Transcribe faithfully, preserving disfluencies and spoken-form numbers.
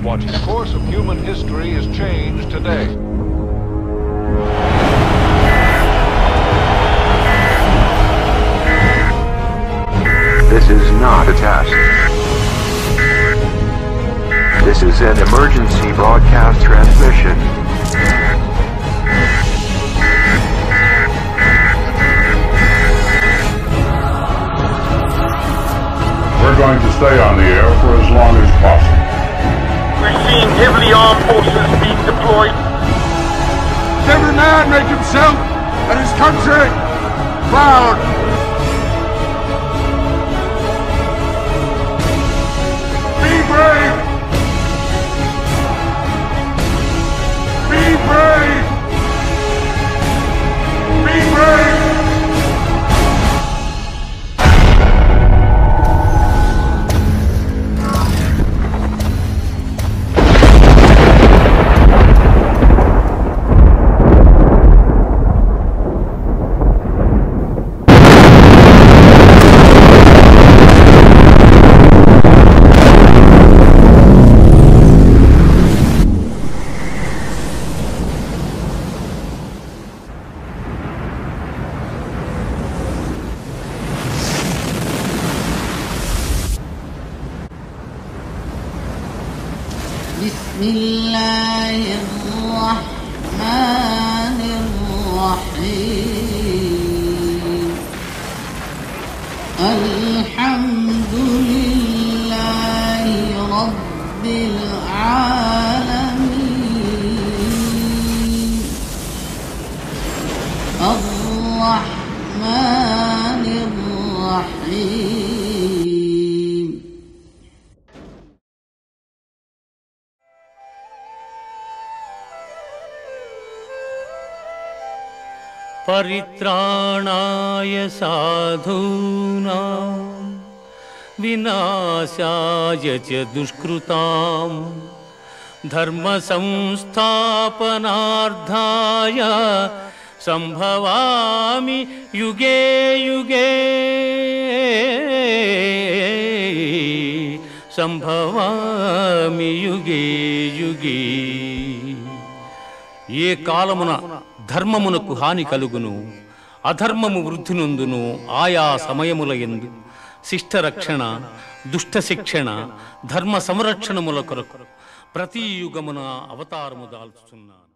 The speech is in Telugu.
watching. The course of human history is changed today. This is not a test. This is an emergency broadcast transmission. We're going to stay on the air for as long as possible. We're seeing heavily armed forces being deployed. Every man make himself and his country proud. Be brave. Be brave. Be brave. بسم الله الرحمن الرحيم الحمد لله رب العالمين الرحمن الرحيم परित्राणाय साधूनां विनाशाय च दुष्कृतां धर्म संस्थापनार्थाय संभवामि युगे युगे संभवामि युगे युगे ये कालमुन ధర్మమునకు హాని కలుగును అధర్మము వృద్ధి నొందును ఆయా సమయములయందు శిష్ట రక్షణ దుష్ట శిక్షణ ధర్మ సంరక్షణముల కొరకు ప్రతి యుగమున అవతారము దాల్చుచున్నాను.